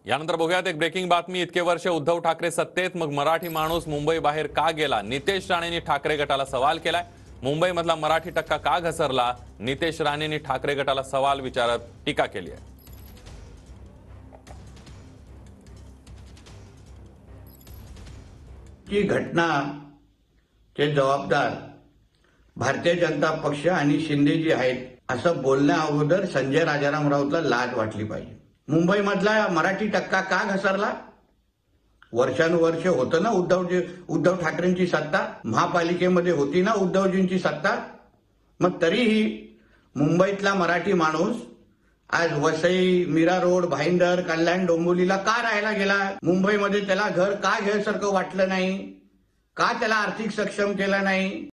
यानंतर बघूयात एक ब्रेकिंग बातमी। इतके वर्ष उद्धव ठाकरे सत्तेत, मग मराठी माणूस मुंबई बाहेर का गेला? नितेश राणेंनी ठाकरे गटाला सवाल केलाय। मुंबईमधला मराठी टक्का का घसरला? नितेश राणेंनी ठाकरे गटाला सवाल विचारत टीका केली आहे। की घटना चे जबाबदार भारतीय जनता पक्ष आणि शिंदेजी आहेत असं बोलण्या अगोदर संजय राजाराम राऊतला लाज वाटली पाहिजे। मुंबईमधला मराठी टक्का का घसरला? वर्षानुवर्ष होतं ना उद्धव ठाकरेंची सत्ता, महापालिकेमध्ये होती ना उद्धवजींची सत्ता, मग तरीही मुंबईतला मराठी माणूस आज वसई, मीरा रोड, भाईंदर, कल्याण, डोंबिवलीला का राहायला गेला? मुंबईमध्ये त्याला घर का घ्यायसारखं वाटलं नाही? का त्याला आर्थिक सक्षम केलं नाही?